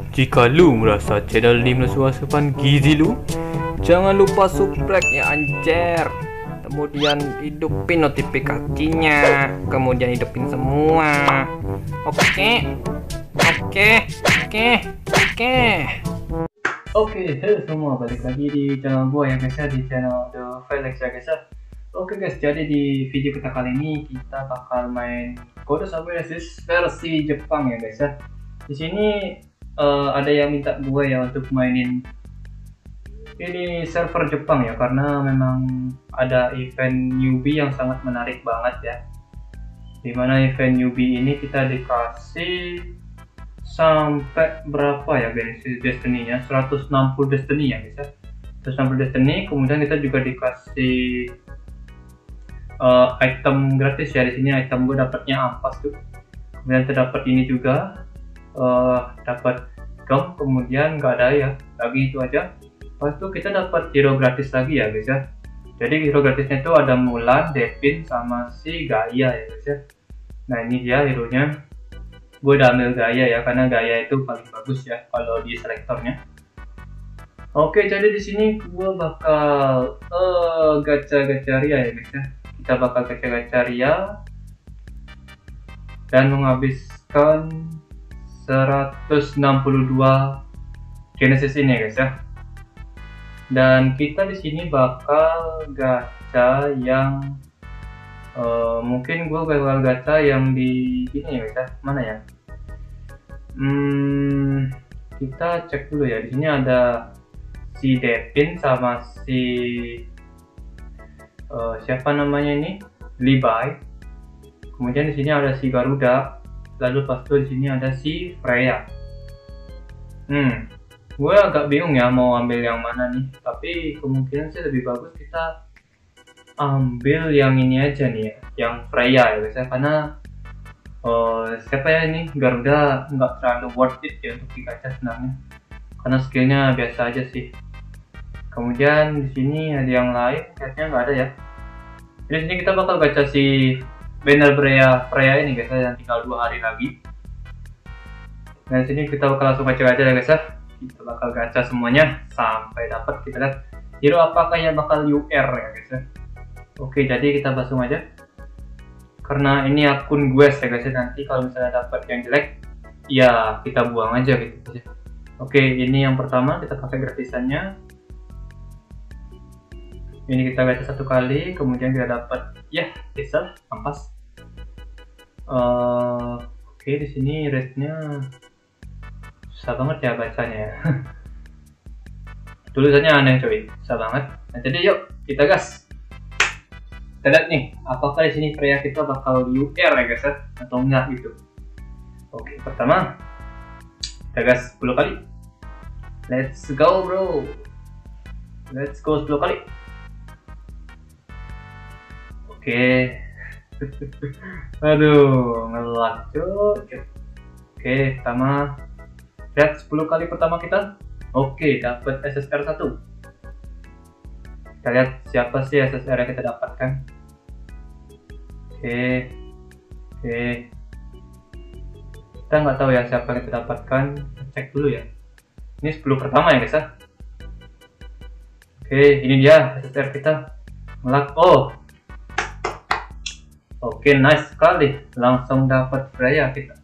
Jika lu merasa channel ini melasukan gizi lu, jangan lupa subscribe ya anjir. Kemudian hidupin notifikasinya, kemudian hidupin semua. Oke. Halo semua, balik lagi di channel gua ya guys ya, di channel The Felix ya guys ya. Oke guys, jadi di video kita kali ini kita bakal main Code of Resist versi Jepang ya guys ya. Di sini ada yang minta gue ya untuk mainin ini server Jepang ya, karena memang ada event newbie yang sangat menarik banget ya. Dimana event newbie ini kita dikasih sampai berapa ya guys destiny-nya, 160 destiny ya guys ya, 160 destiny. Kemudian kita juga dikasih item gratis ya. Di sini item gue dapatnya ampas tuh. Kemudian terdapat ini juga, dapat gem, kemudian nggak ada ya lagi, itu aja. Pas itu kita dapat hero gratis lagi ya guys ya. Jadi hero gratisnya itu ada Mulan, Devin, sama si Gaia ya guys ya. Nah ini dia hero nya. Gue udah ambil Gaia ya, karena Gaia itu paling bagus ya kalau di selektornya. Oke, jadi di sini gue bakal gacha-gacha Ria ya guys ya. Kita bakal gacha-gacha Ria dan menghabiskan 162 Genesis ini ya guys ya. Dan kita di sini bakal gacha yang mungkin gue bakal gacha yang di ini ya guys ya. Mana ya? Kita cek dulu ya. Di sini ada si Devin sama si siapa namanya ini, Levi. Kemudian di sini ada si Garuda. Lalu pas itu di sini ada si Freya. Gue agak bingung ya mau ambil yang mana nih, tapi kemungkinan sih lebih bagus kita ambil yang ini aja nih ya, yang Freya ya guys ya, karena siapa ya ini, Garuda nggak terlalu worth it ya untuk digacha sebenarnya, karena skillnya biasa aja sih. Kemudian di sini ada yang lain, kayaknya nggak ada ya. Jadi di sini kita bakal gacha si banner Freya ini guys ya, yang tinggal 2 hari lagi. Nah di sini kita bakal langsung gacha ya guys ya. Kita bakal gacha semuanya sampai dapat. Kita lihat hero apakah yang bakal UR ya guys ya. Oke, jadi kita langsung aja, karena ini akun gue ya guys ya. Nanti kalau misalnya dapat yang jelek ya kita buang aja gitu. Oke, ini yang pertama kita pakai gratisannya. Ini kita gacha 1 kali, kemudian kita dapat ya bisa ampas. Oke, di sini rate-nya susah banget ya bacanya ya. Tulisannya aneh coy, susah banget. Nah, jadi yuk kita gas. Kita lihat nih, apakah di sini Freya kita bakal UR ya guys ya, atau enggak gitu. Oke, pertama kita gas 10 kali. Let's go bro. Let's go 10 kali. Oke. Aduh, ngelak cuy. Oke, pertama lihat 10 kali pertama kita. Oke, dapat SSR 1. Kita lihat siapa sih SSR yang kita dapatkan. Oke. Kita nggak tahu ya siapa yang kita dapatkan. Cek dulu ya. Ini 10 pertama ya guys ya. Oke, ini dia SSR kita. Ngelak. Oh. Oke, nice sekali. Langsung dapat Freya kita.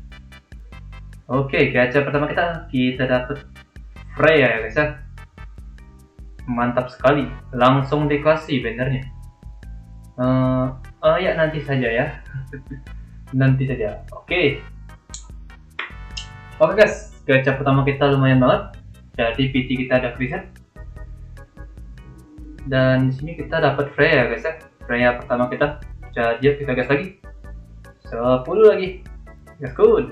Oke, gacha pertama kita dapat Freya ya guys ya. Mantap sekali, langsung dikasih bannernya. Ya nanti saja ya. Nanti saja. Oke guys, gacha pertama kita lumayan banget. Jadi PT kita ada preset. Dan di sini kita dapat Freya guys ya. Freya pertama kita. Jadi kita gas lagi. 10 lagi. Gas good.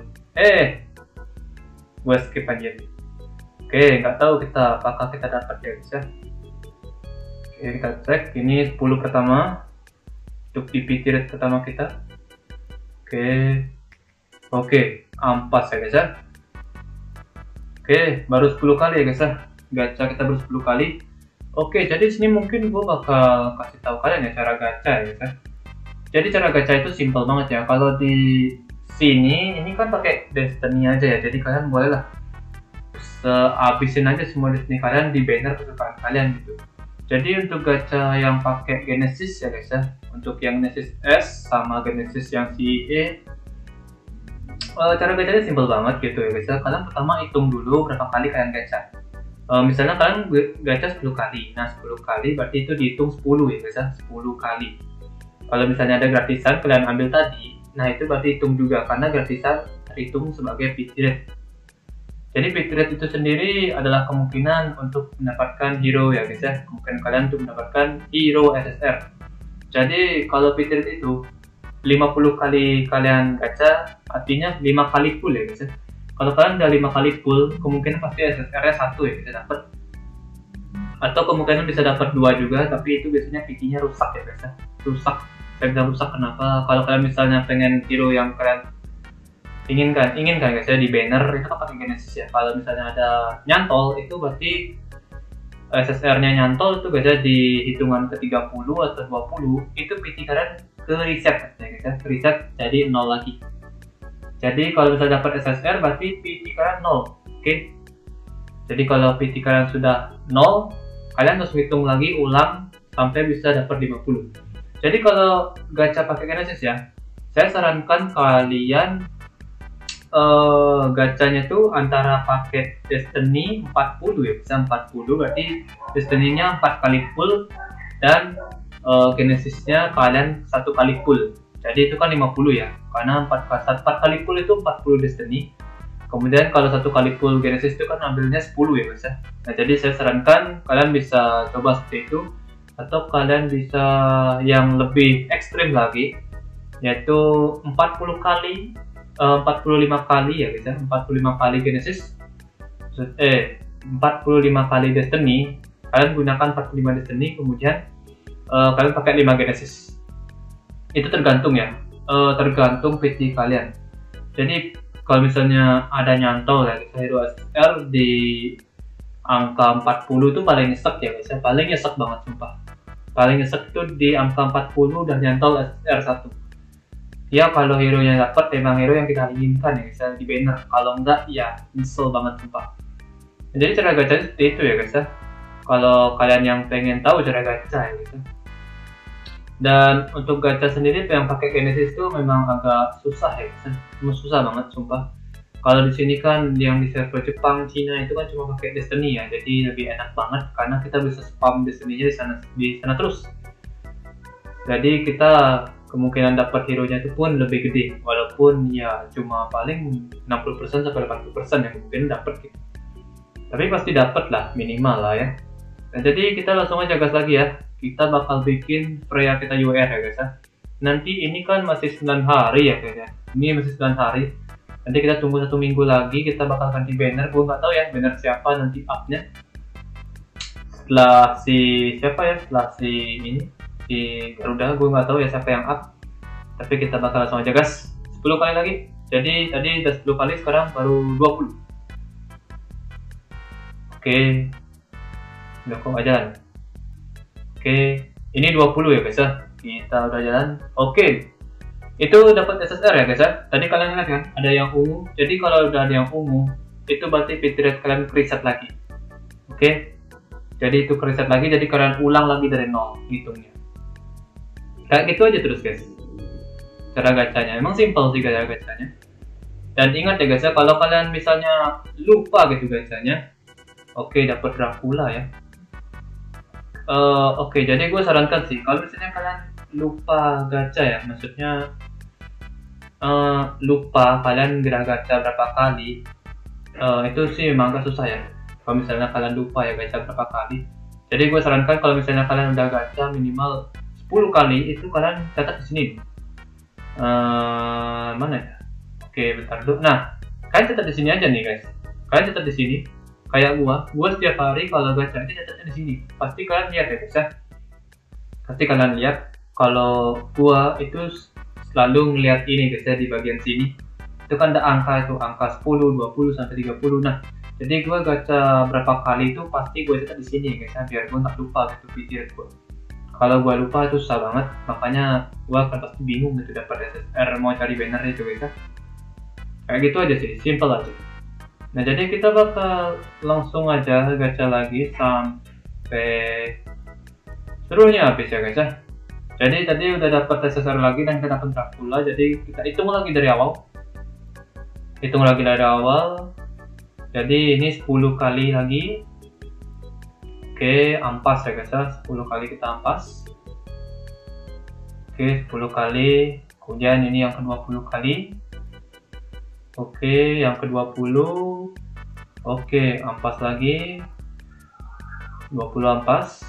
Gue skip aja. Oke, nggak tahu kita apakah kita dapat ya guys ya. Oke, kita cek. Ini 10 pertama untuk di PT rate pertama kita. Oke, ampas ya guys ya. Oke, baru 10 kali ya guys ya. Gacha kita baru 10 kali. Oke, jadi sini mungkin gue bakal kasih tahu kalian ya cara gacha ya guys ya. Jadi cara gacha itu simple banget ya. Kalau di sini ini kan pakai destiny aja ya, jadi kalian bolehlah sehabisin aja semua Destiny kalian di banner kesukaan kalian gitu. Jadi untuk gacha yang pakai Genesis ya guys ya, untuk yang Genesis S sama Genesis yang CE, cara gacanya simple banget gitu ya guys ya. Kalian pertama hitung dulu berapa kali kalian gacha. Misalnya kalian gacha 10 kali, nah 10 kali berarti itu dihitung 10 ya guys ya, 10 kali. Kalau misalnya ada gratisan kalian ambil tadi, nah itu berarti hitung juga karena gratisan terhitung sebagai bit rate. Jadi bit rate itu sendiri adalah kemungkinan untuk mendapatkan hero ya guys ya, kemungkinan kalian untuk mendapatkan hero SSR. Jadi kalau bit rate itu 50 kali kalian gacha, artinya 5 kali full ya guys ya. Kalau kalian udah 5 kali full, kemungkinan pasti SSR-nya 1 ya bisa dapat. Atau kemungkinan bisa dapat 2 juga, tapi itu biasanya PT-nya rusak ya guys ya. Rusak. Saya bilang rusak kenapa? Kalau kalian misalnya pengen hero yang kalian inginkan guys ya di banner, itu kan pakai Genesis ya. Kalau misalnya ada nyantol, itu berarti SSR-nya nyantol itu guys ya di hitungan ke 30 atau 20, itu PT kalian ke reset ya guys ya. Reset jadi 0 lagi. Jadi kalau misalnya dapat SSR berarti PT kalian 0. Oke. Jadi kalau PT kalian sudah 0, kalian harus hitung lagi ulang sampai bisa dapat 50. Jadi kalau gacha pakai Genesis ya, saya sarankan kalian gacanya tuh antara pakai Destiny 40 ya, bisa 40 berarti Destiny-nya 4 kali full dan Genesis-nya kalian 1 kali full. Jadi itu kan 50 ya, karena 4 kali full itu 40 Destiny. Kemudian kalau 1 kali full Genesis itu kan ambilnya 10 ya guys ya. Nah jadi saya sarankan kalian bisa coba seperti itu, atau kalian bisa yang lebih ekstrim lagi, yaitu 45 kali ya guys ya, 45 kali Genesis 45 kali Destiny, kalian gunakan 45 Destiny, kemudian kalian pakai 5 Genesis. Itu tergantung ya, tergantung PT kalian. Jadi kalau misalnya ada nyantol ya guys, hero SSR di angka 40 itu paling nyesek ya guys ya, paling nyesek banget sumpah. Paling nyesek itu di angka 40 dan nyantol SSR 1. Ya kalau hero nya dapat memang hero yang kita inginkan ya guys ya, di banner. Kalau enggak ya nyesel banget sumpah. Jadi cara gacha seperti itu ya guys ya. Kalau kalian yang pengen tahu cara gacha ya guys ya. Dan untuk gacha sendiri yang pakai Genesis itu memang agak susah ya guys ya. Susah banget sumpah. Kalau di sini kan yang di server Jepang, Cina itu kan cuma pakai Destiny ya, jadi lebih enak banget karena kita bisa spam Destiny-nya di sana terus. Jadi kita kemungkinan dapat hero-nya itu pun lebih gede, walaupun ya cuma paling 60% sampai 80% yang mungkin dapat gitu. Tapi pasti dapat lah, minimal lah ya. Nah, jadi kita langsung aja gas lagi ya. Kita bakal bikin Freya kita UR ya guys ya. Nanti ini kan masih 9 hari ya guys ya. Ini masih 9 hari. Nanti kita tunggu 1 minggu lagi, kita bakal ganti banner. Gue nggak tahu ya banner siapa nanti up-nya. Setelah si Garuda, gue nggak tahu ya siapa yang up. Tapi kita bakal langsung aja gas 10 kali lagi. Jadi tadi udah 10 kali, sekarang baru 20. Oke, udah kok jalan. Oke, ini 20 ya guys ya. Kita udah jalan. Oke, itu dapat SSR ya guys ya. Tadi kalian lihat kan ada yang ungu. Jadi kalau udah ada yang ungu, itu berarti bit rate kalian reset lagi. Oke, jadi itu reset lagi, jadi kalian ulang lagi dari 0 hitungnya. Kayak gitu aja terus guys cara gacanya. Emang simple sih cara gacanya. Dan ingat ya guys ya, kalau kalian misalnya lupa gitu gacanya, oke, dapat Dracula ya. Oke, jadi gue sarankan sih kalau misalnya kalian lupa gacha ya, maksudnya lupa kalian gerak gacha berapa kali, itu sih memang agak susah ya. Kalau misalnya kalian lupa ya gacha berapa kali, jadi gue sarankan kalau misalnya kalian udah gacha minimal 10 kali, itu kalian catat di sini. Mana ya? Oke, bentar dulu. Nah, kalian catat di sini aja nih guys. Kalian catat di sini. Kayak gua setiap hari kalau gacha itu catatnya di sini. Pasti kalian lihat ya guys ya. Pasti kalian lihat kalau gua itu selalu ngeliat ini guys ya, di bagian sini. Itu kan ada angka itu, angka 10, 20 sampai 30. Nah, jadi gua gacha berapa kali itu pasti gua catat di sini guys ya, biar gua nggak lupa gitu pikir gua. Kalau gua lupa itu susah banget, makanya gua akan pasti bingung gitu dapat SSR mau cari banner itu guys ya. Kayak gitu aja sih, simple aja. Nah, jadi kita bakal langsung aja gacha lagi sampai seluruhnya habis ya guys ya. Jadi tadi udah dapat SSR lagi dan kita dapat Dracula, jadi kita hitung lagi dari awal. Jadi ini 10 kali lagi. Oke, ampas ya guys ya, 10 kali kita ampas. Oke, 10 kali. Kemudian ini yang ke-20 kali. Oke, yang ke-20. Oke, ampas lagi. 20 ampas.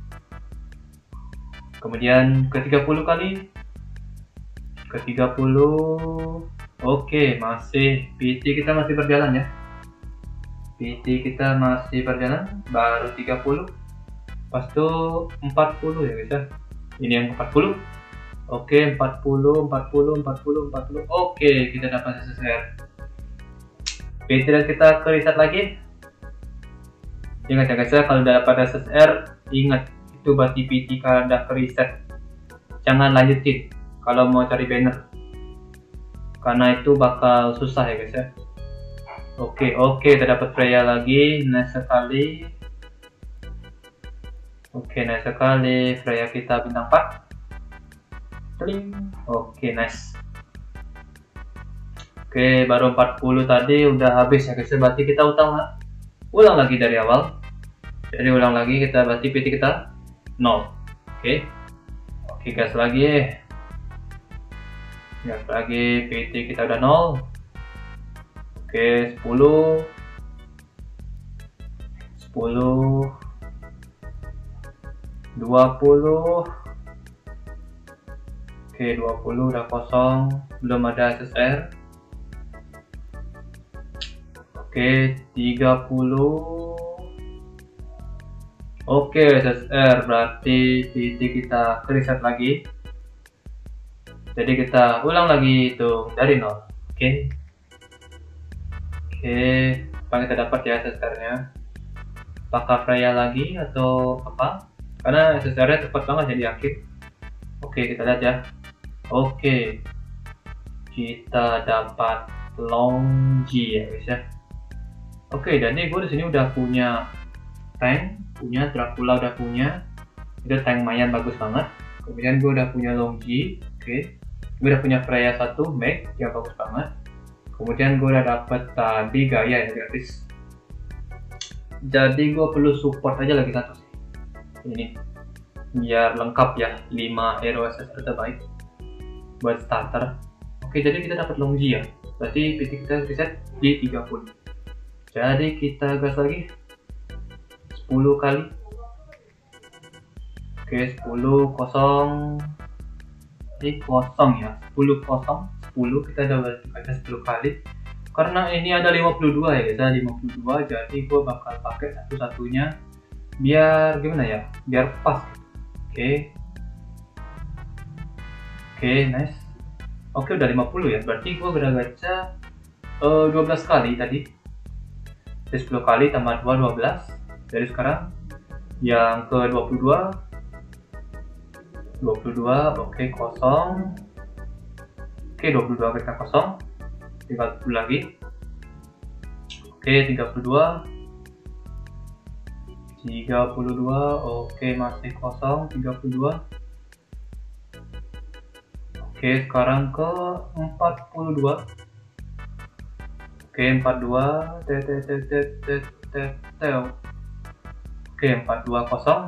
Kemudian ke-30 kali. Ke-30. Oke, masih PT kita masih berjalan ya. PT kita masih berjalan, baru 30. Pas itu 40 ya guys ya. Ini yang 40. Oke, 40. Oke, kita dapat SSR. PT kita ke reset lagi. Ingat ya guys ya, kalau udah dapat SSR, ingat itu berarti PT kalau udah ke reset. Jangan lanjutin kalau mau cari banner, karena itu bakal susah ya guys ya. Oke, kita dapat Freya lagi. Nice sekali. Oke, nice sekali. Freya kita bintang 4. Oke, nice. Oke, baru 40 tadi udah habis ya guys. Berarti kita ulang lagi dari awal. Jadi ulang lagi, kita berarti PT kita 0. Oke, gas lagi. Gas lagi, PT kita udah 0. Oke, 10. 20. Oke, 20 udah kosong, belum ada SSR. Oke, 30. Oke, SSR berarti PT kita reset lagi. Jadi kita ulang lagi itu dari 0. Oke, apa kita dapat ya SSR-nya? Apakah Freya lagi atau apa? Karena SSR-nya cepat banget jadi akhir. Oke, kita lihat ya. Oke, kita dapat Longji ya guys ya. Oke, dan nih gue di sini udah punya tank, punya Dracula, udah punya. Itu tank lumayan bagus banget. Kemudian gue udah punya Longji. Oke, gue udah punya Freya 1 Meg yang bagus banget. Kemudian gue udah dapet tadi Gaia ya gratis. Jadi gue perlu support aja lagi satu sih. Ini biar lengkap ya, 5 hero SSR terbaik buat starter. Oke, jadi kita dapat Longji ya. Berarti PT kita reset di 30. Jadi kita gas lagi 10 kali. Oke, 10 kosong. Ini kosong ya. 10 kosong. 10 kita udah baca 10 kali. Karena ini ada 52 ya guys, ada 52. Jadi gue bakal pakai satu-satunya biar gimana ya? Biar pas. Oke, nice. Oke, udah 50 ya. Berarti gue udah gacha 12 kali tadi. Jadi 10 kali tambah 2, 12. Dari sekarang yang ke 22. Oke, kosong. Oke, 22 kita kosong. 30 lagi. Oke, 32. Oke, masih kosong. 32. Oke, sekarang ke 42. Oke, 42. Oke, 42 kosong.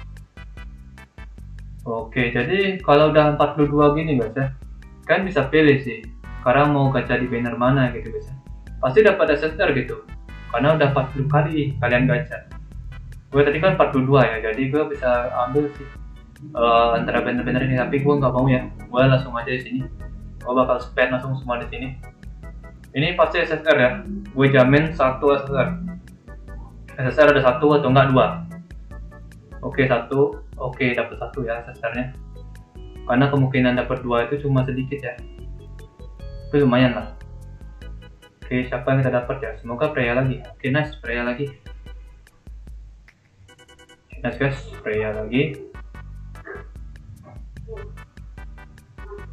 Oke, jadi kalau udah 42 gini guys ya, kan bisa pilih sih sekarang mau gacha di banner mana gitu guys ya. Pasti dapat SSR gitu, karena udah 40 kali kalian gacha. Gue tadi kan 42 ya, jadi gue bisa ambil sih antara banner-banner ini, tapi gue nggak mau ya, gue langsung aja di sini. Gue bakal spend langsung semua di sini. Ini pasti SSR ya, gue jamin 1 SSR. SSR ada 1 atau enggak 2. Oke, 1. Oke, dapat 1 ya SSR-nya. Karena kemungkinan dapat 2 itu cuma sedikit ya. Tapi lumayan lah. Oke, siapa yang kita dapat ya? Semoga Freya lagi. Oke, nice, Freya lagi. Nice guys, Freya lagi.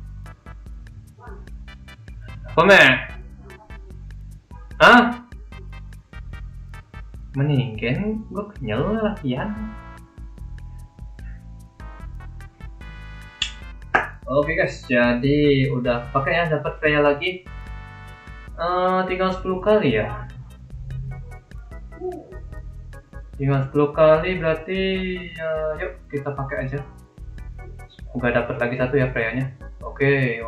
Komen. Hah? Mendingan gue kenyal latihan. Oke guys, jadi udah pakai ya, dapat Freya lagi. Tinggal 10 kali ya. Tinggal 10 kali berarti yuk kita pakai aja. Semoga dapat lagi satu ya Freya-nya. Oke,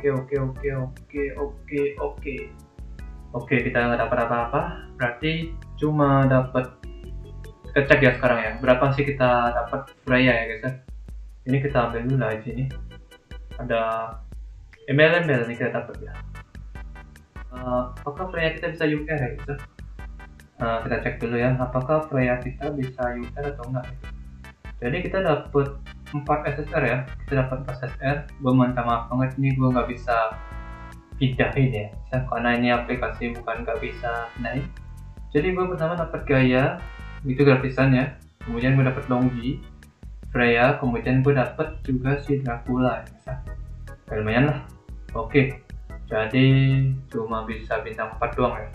kita nggak dapat apa-apa. Berarti cuma dapat, kita cek ya sekarang ya. Berapa sih kita dapat Freya ya guys ya. Ini kita ambil dulu aja ini. Ada embel-embel nih kita dapat ya. Apakah Freya kita bisa UR ya guys? Kita cek dulu ya, apakah Freya kita bisa UR atau enggak. Jadi kita dapat 4 SSR ya, kita dapat 4 SSR. Gue minta maaf banget, ini gue nggak bisa pindahin ya, karena ini aplikasi bukan nggak bisa naik. Jadi gue pertama dapat Gaia, itu gratisan ya. Kemudian gue dapat Longgi, Freya, kemudian gue dapat juga si Dracula ya. Lumayan lah. Oke, jadi cuma bisa bintang 4 doang ya.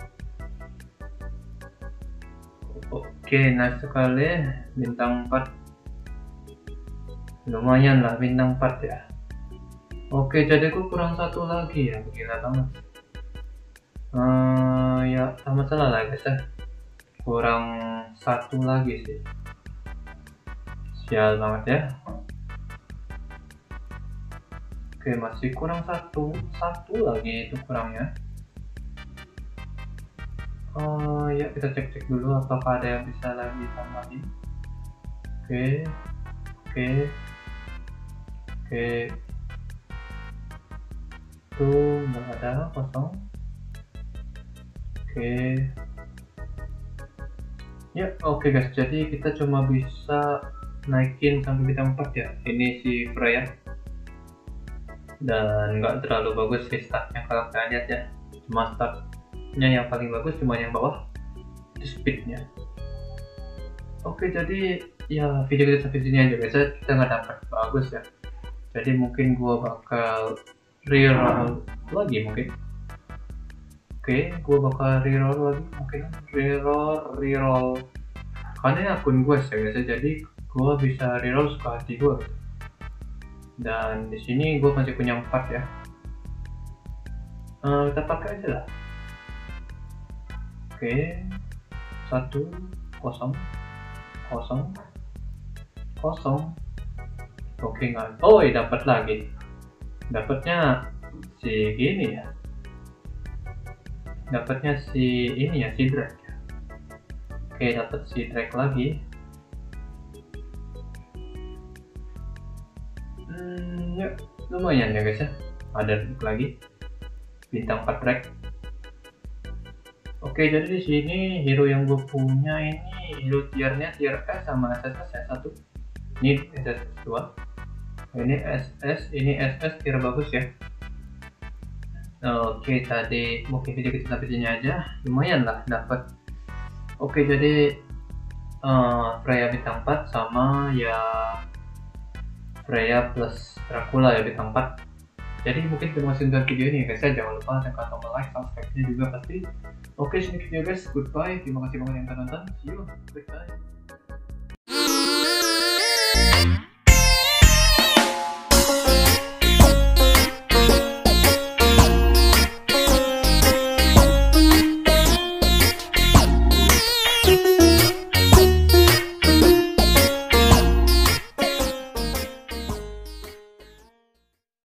Oke, nice sekali, bintang 4. Lumayan lah bintang 4 ya. Oke, jadi gue kurang satu lagi ya, gila banget. Ya sama salah lah guys ya, kurang satu lagi sih, sial banget ya. Oke, masih kurang satu lagi itu kurangnya. Ya kita cek dulu apakah ada yang bisa lagi tambahin. Oke, tuh nggak ada, kosong. Oke guys, jadi kita cuma bisa naikin sampai bintang 4 ya. Ini si Freya, dan nggak terlalu bagus sih statnya kalau kalian lihat ya. Cuma statnya yang paling bagus cuma yang bawah, itu speednya. Oke, jadi ya video kita sampai sini aja guys, kita nggak dapat bagus ya. Jadi mungkin gua bakal reroll lagi mungkin. Gua bakal reroll lagi mungkin, reroll karena ini akun gue ya guys, jadi gua bisa reroll suka hati gua gitu. Dan di sini gue masih punya 4 ya. Kita pakai aja lah. 1 0 0 Oke, nggak. Oh, dapat lagi. Dapatnya si gini ya. Dapatnya si ini ya, si Drake. Oke, dapat si Drake lagi. Ya, lumayan ya guys ya. Ada lagi bintang 4 Drake. Oke, jadi di sini hero yang gue punya ini hero tiernya tier S sama SSS ya, 1. Ini SSS 2. Ini SS, ini SS tier bagus ya. Oke, tadi mungkin video kita sampai sini aja. Lumayan lah dapat. Oke, jadi Freya bintang 4 sama ya Freya plus Dracula ya bintang 4. Jadi mungkin terima kasih untuk video ini guys ya. Jangan lupa tekan tombol like, subscribe nya juga pasti. Oke, sini video guys, goodbye. Terima kasih banget yang telah nonton. See you, goodbye.